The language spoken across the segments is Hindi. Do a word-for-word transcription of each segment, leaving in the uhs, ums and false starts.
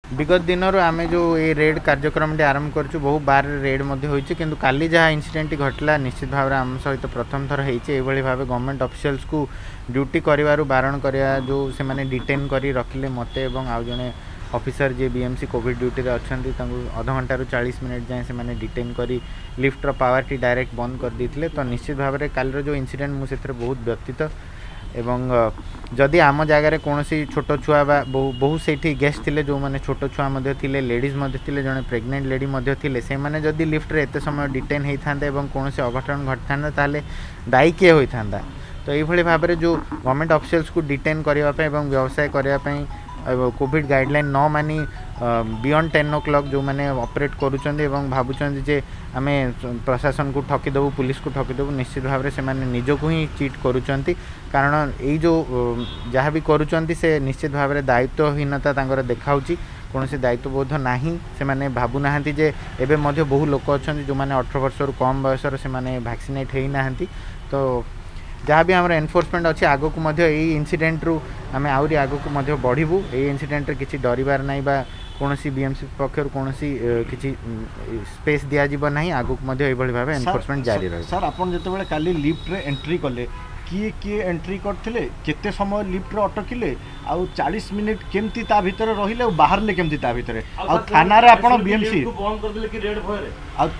विगत दिन आम जो ये रेड कार्यक्रम आरंभ करूँ बहु बार रेड कि काली जहाँ इनसीडेंट घटला निश्चित भाव आम सहित प्रथम थर होती भाव गवर्नमेंट ऑफिशियल्स को ड्यूटी कर बारण करवा जो से मैंने डिटेन कर रखिले मत आउ जड़े ऑफिसर जी बीएमसी कोविड ड्यूटी रे अच्छा अध घंटा रु चालीस मिनट जाए से डिटेन कर लिफ्टर पावर टी डायरेक्ट बंद कर देते तो निश्चित भाव में काल जो इनसीडेंट मुझे बहुत व्यतीत एवं जदि आम जगार कौन छोट छुआ बहुत से गेस्ट थिले जो माने छोट छुआ थिले लेडीज थिले जड़े प्रेग्नेंट लेडी थिले से माने जदि लिफ्ट रे एते समय डिटेन होता एवं कौन अघटन घटता ताले दायी किए होता तो ये भाव में जो गवर्नमेंट ऑफिशियल्स को डिटेन करने एवं व्यवसाय करने कोविड गाइडलाइन न मानी बियॉन्ड टेन ओ क्लॉक जो मैंने ऑपरेट करुँचे भावुं जे आम प्रशासन को ठकीदेबू पुलिस को ठकीदेबू निश्चित भाव में से निजक ही चीट करुँच कारण ये जो जहाँ भी करुँच से निश्चित भाव में दायित्वहीनता देखा कौन से दायित्वबोध ना से मैंने भावुना जे एवं बहु लोक अच्छा जो मैंने अठर वर्ष रु कम बयसर से वैक्सीनेट होना तो जहाँ भी आम एनफोर्समेंट अच्छी आग को यही इनसीडेंट रु आम आहरी आग को बढ़ू ये इनसीडेंट किसी डरबार ना बा कौन बीएमसी पक्षर कौन किसी स्पेस दिज्व ना आग को भाव एनफोर्समेंट जारी रहे। सर आप जो काली लिफ्ट रे एंट्री कले किए किए एंट्री करते केते समय लिफ्ट रे अटकिले आउ चालीस मिनिट केमती ता भीतर रहिले बाहर ले केमती ता भीतर आ थाना रे आपण बीएमसी बंद कर दिले कि रेड भय रे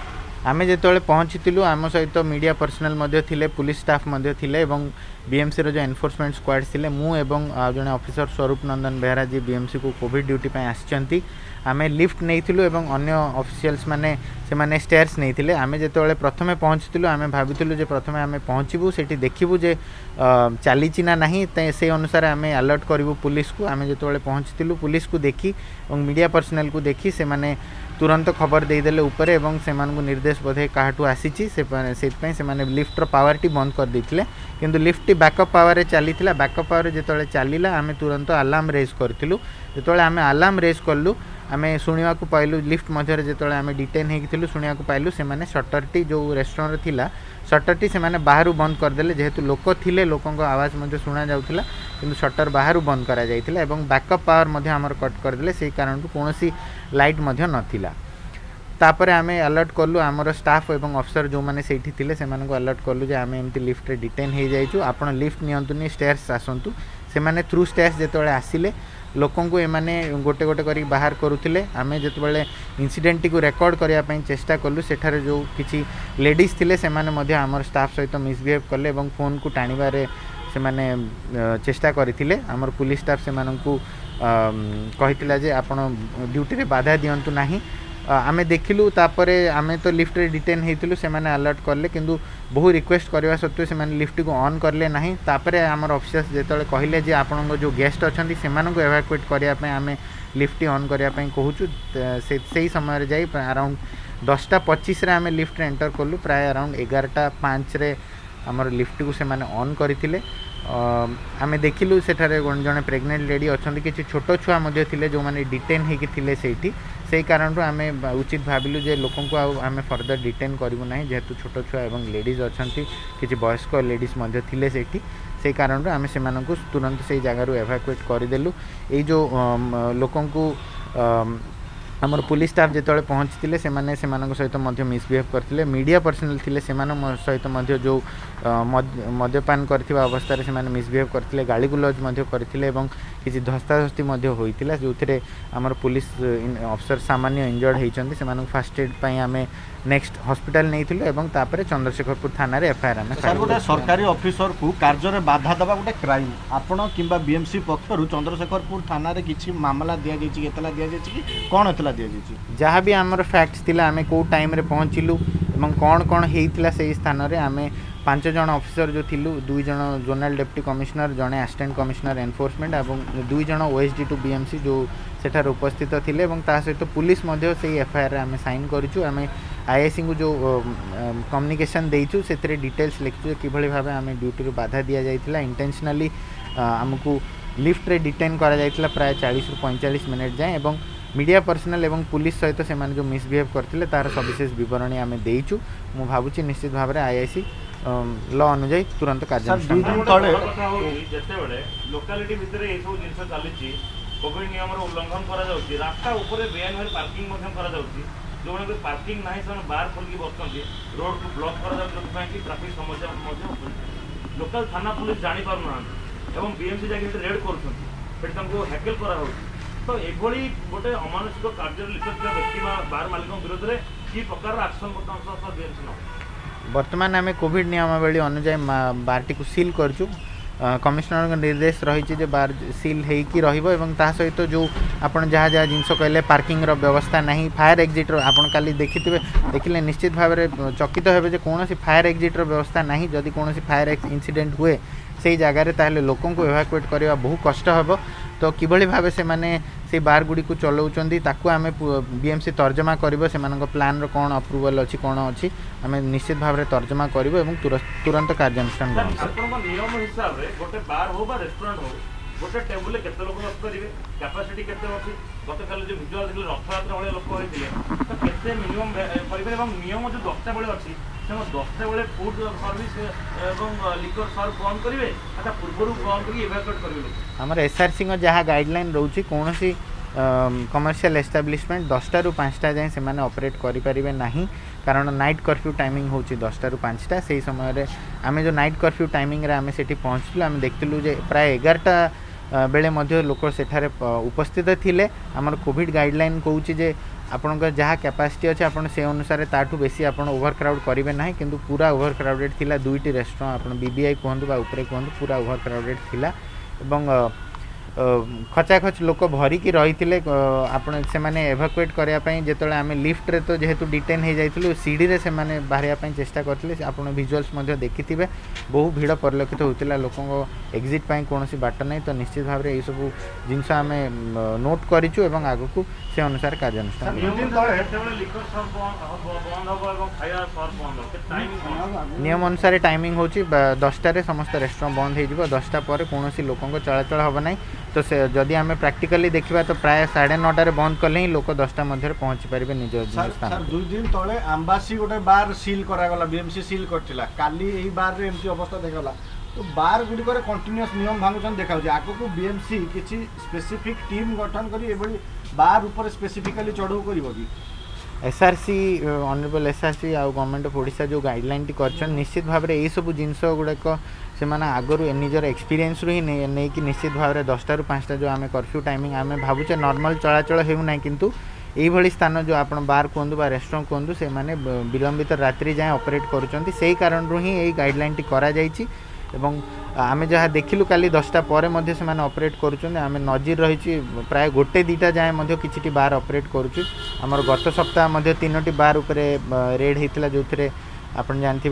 आमे जेतोले पहुँचीलु आम सहित मीडिया पर्सनल थिले पुलिस स्टाफ थिले बीएमसी रो जो एनफोर्समेंट स्क्वाड थिले मु एवं जने ऑफिसर स्वरूप नंदन बेहरा जी बीएमसी को कोविड ड्यूटी पे आछंती आमे लिफ्ट नैथिलु एवं अन्य ऑफिशियल्स माने से माने स्टेयर्स नैथिले आमे जेतोले प्रथमे पहुँचीलु आमे भाबिथिलु जे प्रथमे आमे पहुँचबू सेठी देखिबू जे चलीची ना नाही से अनुसार आमे अलर्ट करिवु पुलिस को आमे जेतोले पहुँचीलु पुलिस को देखी एवं मीडिया पर्सनल को देखी से माने तुरंत खबर देदेले ऊपर एवं से निर्देश बोधे काहाठू आसी से लिफ्टर पावर टी बंद कर देथिले किंतु लिफ्ट टी बैकअप पावर रे चली बैकअप पावर जेतोले चलीला आमे तुरंत अलार्म रेज करथिलु जेतोले आमे अलार्म रेज करलु आमे सुनिवा को पाइलु लिफ्ट मध्य जेतोले आमे डिटेन हेकिथिलु सुनिवा को पाइलु से माने शटर टी जो रेस्टोरेंट थिला शटर टी से माने बाहर बंद करदेले जेहेतु लोक थिले लोकंक आवाज मध्य सुना जाउथिला किंतु शटर बाहर बंद करा जाइथिला एवं बैकअप पावर मध्य हमर कट करदेले से कारण कोनोसी लाइट मध्य नथिला तापर आमे अलर्ट कलु आमर स्टाफ एवं अफसर जो माने सेठी थिले से माने को अलर्ट कलु जे आमे एमती लिफ्ट रे डिटेन हे जाइछु आपण लिफ्ट नियंतुनी स्टेयर्स आसंतु से माने थ्रू स्टेयर्स जेतोले आसिले लोकन को एमाने गोटे गोटे करी बाहर करुथिले आमे जेतबेले इनसीडेंट को रेकॉर्ड करिया पई चेष्टा कलु सेठारे जो किछि लेडीज थिले से माने मध्ये हमर स्टाफ सहित मिसबिहेव करले एवं फोन को टाणीबारे से माने चेष्टा करथिले हमर पुलिस स्टाफ से माननकु कहितिला जे आपण ड्यूटी रे बाधा दियंतु नाही आमे देखिलु तापरे आमे तो लिफ्ट रे डिटेन हेतिलु से माने अलर्ट करले किंतु बहु रिक्वेस्ट करवा सत्वे से माने लिफ्ट को ऑन करले नाही तापरे हमर ऑफिसर्स जेतले कहिले जे आपन जो गेस्ट अछंती से मानको एवाक्युएट करिया पय आमे लिफ्ट ऑन करिया पय कहूचु से सेही समय रे जाई अराउंड दसटा पच्चीस रे आमे लिफ्ट रे एंटर करलु प्राय अराउंड एगारटा पाँच रे हमर लिफ्ट को से माने ऑन करथिले आमे देखिलु सेठारे जने प्रेग्नेंट लेडी अछंती किछि छोट छुआ मध्ये थिले जो माने डिटेन हेकि थिले सेठी से कारण आमे उचित भाविलु जे लोकन को आमे फर्दर डिटेन करिवु नाही जेहेतु छोट छुआ एवं लेडीज अछंती किछि वयस्क लेडीज मध्ये थिले सेठी से कारण आमे से माननकु तुरंत से जगह रु एवाक्युएट करिदेलु ए जो लोकन को आमर पुलिस स्टाफ जेतले पहुँचते से माने से मानक सहित मध्य मिसबिहेव करथिले मीडिया पर्सनल थिले से माने सहित मध्य जो मद्यपान करथिबा अवस्था रे से माने मिसबिहेव करथिले गाली गुलज मध्य करथिले एवं किछि धस्ताधस्ती मध्य होइतिला जोथिरे आमर पुलिस अफसर सामान्य इंजर्ड हेइचंती से मानक फर्स्ट एड पई आमे नेक्स्ट हॉस्पिटल नैथिलु एवं तापरे चंद्रशेखरपुर थाना रे एफआईआर आमे सर गोटे सरकारी ऑफिसर को कार्य रे बाधा दबा गोटे क्राइम आपण किबा बीएमसी पक्षरु चंद्रशेखरपुर थाना रे किछि मामला दिया जाइछि केतला दिया जाइछि कि कोन एतला दिया जाइछि जहाँ भी आमर फैक्ट्स थिला आमे को टाइम रे पहुँचिलु एवं कौन कौन हेइतिला सेही स्थान रे आमे पांच जन ऑफिसर जो थिलु दुई जन जोनल डेप्टी कमिश्नर जने असिस्टेंट कमिश्नर एनफोर्समेंट एवं दुई जन ओएसडी टू बीएमसी जो सेठार उपस्थित थिले एवं ता सहित पुलिस मध्य से एफआईआर आमे साइन करिछु आमे आईआईसी को जो कम्युनिकेशन देइछु सेतरे डिटेल्स लिखछु कि भली भाबे आमे ड्यूटी रो बाधा दिया जाइतिला इंटेंशनली हमकु लिफ्ट रे डिटेन करा जाइतिला प्राय चालीस रु पैंतालीस मिनिट जाए एवं मीडिया पर्सनल एवं पुलिस सहित से माने जो मिसबिहेव करथिले तार सविशेष विवरणी आमे देइछु मु भाबुची निश्चित भाव रे आईआईसी लॉ अनुଯାୟୀ तुरंत कार्यानुष्ठान दुई दिन तळे जेते बेले लोकालिटी भितरे ए सब जिंस चलीची कोविड नियम उल्लंघन करा जाउची रास्ता ऊपर बेआईन भाई पार्किंग मध्यम करा जाउची जो माने पार्किंग नाही से बाहर खोल बसती रोड को ब्लॉक करा जाउची कि ट्रैफिक समस्या मध्य लोकल थाना पुलिस जानी पारु ना एवं बीएमसी जाके रेड करूछन फिर तुमको हैकल करा हो तो एभली गोटे अमानुषिक कार्य लिप्त ଥିବା व्यक्ति बार मालिक विरोध में कि प्रकार एक्शन बर्तमान बीएमसी न वर्तमान आम कोविड नियमावली अनुजाई बारटी को सील करचु कमिशनर निर्देश रही बार सील होगी रहा सहित जो आपन जहाँ जहाँ जिनस कहले पार्किंग व्यवस्था नहीं फायर एक्जिट आपन काली देखिथे देखिले निश्चित भाव में चकित हे कौन फायर एक्जिट व्यवस्था नहीं जदि कौन फायर इंसिडेंट हुए से जगार ताहले लोकों को एवाकुएट करवा बहुत कष्ट हे तो किभली भाव से माने से बार गुड़ी को चलाउछंदी ताकू आमे बीएमसी तर्जमा करबो से मानक प्लान रो कोन अप्रूवल अछि कोन अछि आमे निश्चित भाव रे तर्जमा करबो एवं तुरंत कार्यानुष्ठान करबो आपन नियम हिसाब रे गोटे बार हो बा रेस्टोरेंट हो गोटे टेबल केते लोक बस करिवे कैपेसिटी केते अछि गत काल जो विजुअल देखले रथयात्रा वाले लोक होइतिले तो केते मिनिमम परिबे एवं नियम जो दसटा बेले अछि से दसटा बेले फूड सर्विस एवं लिकर सर्व बंद करिवे अच्छा पूर्वरु बंद करी एवाकुएट करिवे हमर एसआरसी को जहाँ गाइडलाइन रोची कौन सी कमर्शियल एस्टाब्लिशमेंट दसटा रु पाँचटा जाए से माने ऑपरेट करें ना कारण नाइट कर्फ्यू टाइमिंग होची दसटा रु पाँचटा से समय आम जो नाइट कर्फ्यू टाइमिंग रे आम सेठी पहुँचलु आम देखलु जे प्राय एगारटा बेले मध्य लोक सेठारे उपस्थित थिले हमर कोविड गाइडलाइन कहूची जे आपन जहाँ कैपेसिटी अच्छे आपन से अनुसार ताठू बेसी आपन ओवर क्राउड करेंगे ना किंतु पूरा ओवर क्राउडेड थिला दुईटी रेस्टोरेंट आपन बीबीआई कहतु बा उपरे कहतु पूरा ओवर क्राउडेड थिला एवं खचाखच लोक भरिकी रही आपण से माने एवाकुएट करने जो आम लिफ्ट रे तो जेहेतु डिटेन हो जाइलु सीढ़ी रे से माने बाहर चेष्टा करते आपन विजुअल्स मध्य देखिथिबे बहु भीड़ परिलक्षित होता लोकों एग्जिट पाई कौन बाट नहीं तो निश्चित भाव में यह सब जिनस आम नोट करूँ एवं आगक से अनुसार कार्यानुष्ठान नियम अनुसार टाइमिंग हो दसटार समस्त रेस्टोरेंट बंद हो दसटा पर कौन लोक चलाचल हम ना तो से जदि आम प्रैक्टिकली देखा तो प्राय साढ़े नौटार बंद कले ही लोक दसटा मध्य पहुँची पारे निज स्थान दुई दिन तले आम्बासी गोटे बार सील करागला बीएमसी सील करथिला काली एही बार रे एमती अवस्था देखला तो बार गुडी करे कंटीन्यूअस नियम भांगुचन देखाउ जे आको को बीएमसी किछि स्पेसिफिक टीम गठन करी एबडी बार ऊपर स्पेसिफिकली चढ़ो करिवो कि एसआरसी ऑनरेबल एसआरसी आ गवर्नमेंट ऑफ ओडिशा जो गाइडलाइन टी करछन निश्चित भाव में यही सब जिनस गुड़ाक से आगु निजर एक्सपीरियंस रु ही नहीं कि निश्चित भाव में दसटा रु पाँचटा जो आम कर्फ्यू टाइमिंग आम भावुचे नॉर्मल चलाचल होना किंतु यही स्थान जो आप बार कहतु बा रेस्टोरेंट कहतु से माने विलंबित रात्रि जाए ऑपरेट करुँच से कारण रू ही गाइडलाइन टी करा जाइछि एवं आमे जहाँ देखिलु काली दसटा पर मध्य से माने ऑपरेट करुँच आम नजर रही प्राय गोटे दीटा जाए मध्य किछि बार ऑपरेट करुँच आमर गत सप्ताह मध्य तीनोटी बार उपरे रेड होता जो थे आपन जानते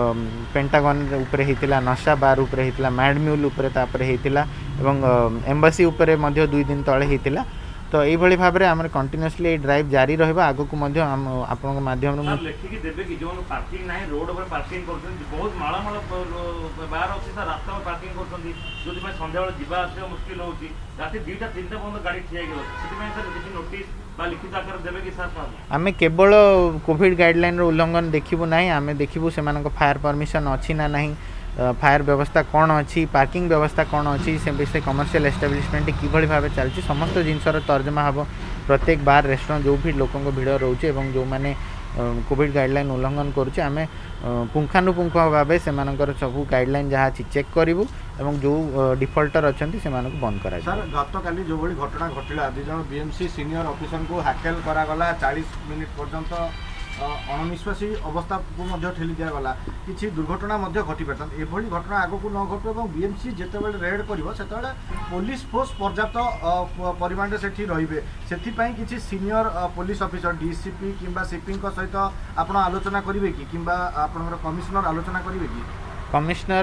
पेंटागन उपरे होता नशा बार उपरे होता मैडम्यूल उपरे तापर होता एवं एम्बासी उपरे मध्य दुई दिन तले होता तो यही भाव में आम कंटिन्यूअसली ड्राइव जारी रहा आगक आपण माध्यम लेखिकी देबे कि जो पार्किंग नाही रोड पर पार्किंग करछन बहुत माला माला बार अछि सर रास्ता में पार्किंग करछन जोति में संध्या बेला जीवा आसे मुश्किल होउची राति दुईटा तीनटा बंद गाड़ी ठिया गेलो सेति में सर किछि नोटिस बा लिखित आकार देबे कि सर आमे केवल कोविड गाइडलाइन रो उल्लंघन देखिबु नाही आमे देखिबु सेमानक फायर परमिशन अछि ना नाही फायर व्यवस्था कौन अच्छी पार्किंग व्यवस्था कौन अच्छी से विषय कमर्शियल एस्टाब्लिशमेंट किभली भाव चलती समस्त जिनसर तर्जमा हम प्रत्येक बार रेस्टोरेंट जो भी लोकों भिड़ रोचे एवं जो मैंने कोविड गाइडलाइन उल्लंघन करुचे आम पुंखानुपुंख भाव से सब गाइडलाइन जहाँ अच्छी चेक करूँ एवं जो डिफल्टर अच्छा से बंद करा सर गत काली जो भली घटना घटिला दु जन बीएमसी सीनियर ऑफिसर को हैकल करागला चालीस मिनिट पर्यंत अणनिश्वासी अवस्था को ठेली दिगला कि दुर्घटना घटी पारता एभली घटना आगक न घटू और बीएमसी जिते रेड कर पुलिस फोर्स पर्याप्त परिमाण से रे से सीनियर पुलिस ऑफिसर डीसीपी किंबा सीपी सहित आप आलोचना करेंगे कि किंबा आपनकर कमिश्नर आलोचना करेंगे कि कमिश्नर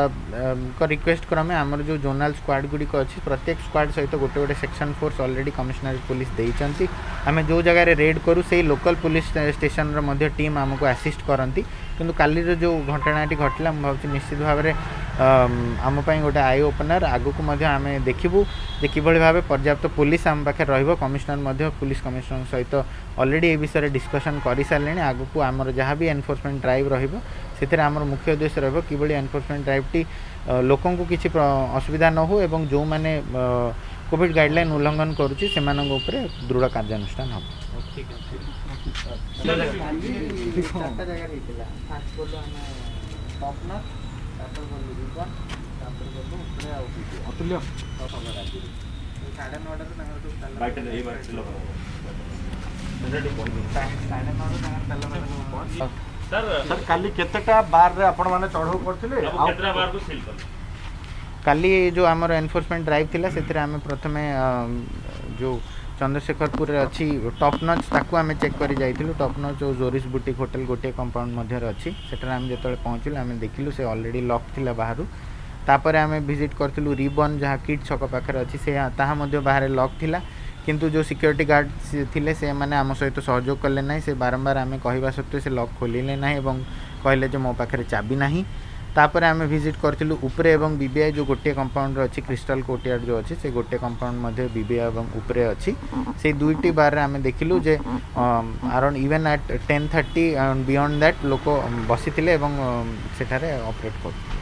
को रिक्वेस्ट क्रमे आमर जो जोनाल स्क्वाड गुड़िक अच्छी प्रत्येक स्क्वाड सहित गोटे गोटे section force already commissioner police देइचंती आम जो जगह रेड करूँ से लोकल पुलिस स्टेशन रो टीम आमको आसिस्ट करती किंतु काली जो घटनाटी घटला मुझे निश्चित भाव में आम गोटे आई ओपनर आगक आम देखू जे किभली भाव पर्याप्त पुलिस आम पाखे रहिबो कमिश्नर पुलिस कमिश्नर सहित ऑलरेडी ए विषय डिस्कशन कर सारे आगक आमर जहाँ भी एनफोर्समेंट ड्राइव रहिबो से आमर मुख्य उद्देश्य रहिबो किभली एनफोर्समेंट ड्राइव टी लोकों को किसी असुविधा न हो एवं जो माने कोविड गाइडलाइन उल्लंघन करुच्ची से दृढ़ कार्यानुष्ठान हम सर काली केतेटा बार रे आपण माने चढ़ाऊ करथिले केतरा बार को सील कर काली जो आमर एनफोर्समेंट ड्राइव थिला सेतिर आमे प्रथमे जो चंद्रशेखरपुर अच्छी टॉप नॉच ताकू आमे चेक करी जाइथिलु टॉप नॉच जो जोरिस बुटीक होटल गोटे कंपाउंड मध्य अच्छी सेटर आमे जेतले पहुंचिलु आमे देखिलु से ऑलरेडी लॉक थिला बाहरु तापर आमे विजिट करथिलु रिबन जहाँ किट छक पाखरे अच्छी से ताहा मध्य बाहर लॉक थिला किंतु जो सिक्योरिटी गार्ड थिले से माने आम सहित सहयोग कले ना से बारंबार आमे कहवा सत्वे से लॉक खोलिले ना एवं कहले जे मो पाखरे चाबी नाही तापर आमे विजिट करथिलु उपरे एवं बीबीआई जो गोटे कंपाउंड रे अछि क्रिस्टल कोर्टयार्ड जो अछि से गोटे कंपाउंड मध्ये बीबीआई एवं उपरे अछि से दुईटी बार रे आमे देखिलु जे around even eight ten thirty beyond that लोक बसिथिले एवं सेठारे ऑपरेट करथिले।